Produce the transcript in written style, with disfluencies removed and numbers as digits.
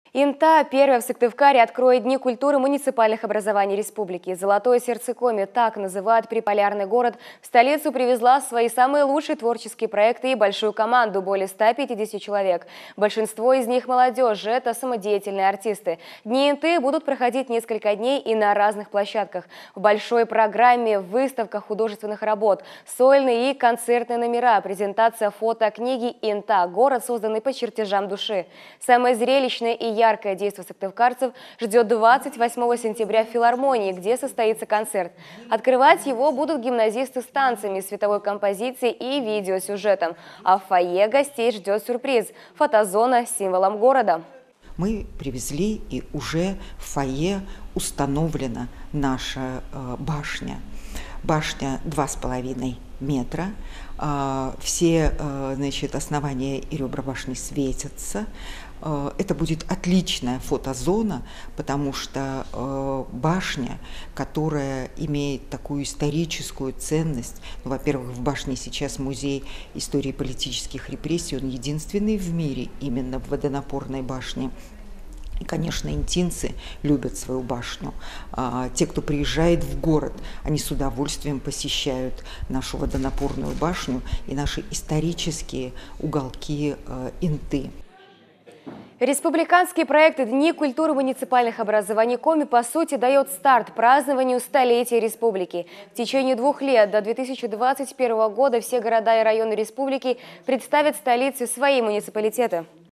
Инта первая в Сыктывкаре откроет Дни культуры муниципальных образований республики. Золотое сердце Коми, так называют приполярный город, в столицу привезла свои самые лучшие творческие проекты и большую команду, более 150 человек. Большинство из них молодежь, это самодеятельные артисты. Дни Инты будут проходить несколько дней и на разных площадках. В большой программе выставка художественных работ, сольные и концертные номера, презентация фотокниги «Инта. Город, созданный по чертежам души». Самое зрелищное и яркое действо сыктывкарцев ждет 28 сентября в филармонии, где состоится концерт. Открывать его будут гимназисты с танцами, световой композицией и видеосюжетом. А в фойе гостей ждет сюрприз – фотозона с символом города. Мы привезли, и уже в фойе установлена наша башня. Башня 2,5 метра. Все, основания и ребра башни светятся. Это будет отличная фотозона, потому что башня, которая имеет такую историческую ценность, во-первых, в башне сейчас музей истории политических репрессий, он единственный в мире именно в водонапорной башне. И, конечно, интинцы любят свою башню. Те, кто приезжает в город, они с удовольствием посещают нашу водонапорную башню и наши исторические уголки Инты. Республиканский проект «Дни культуры муниципальных образований Коми» по сути дает старт празднованию столетия республики. В течение 2 лет до 2021 года все города и районы республики представят столице свои муниципалитеты.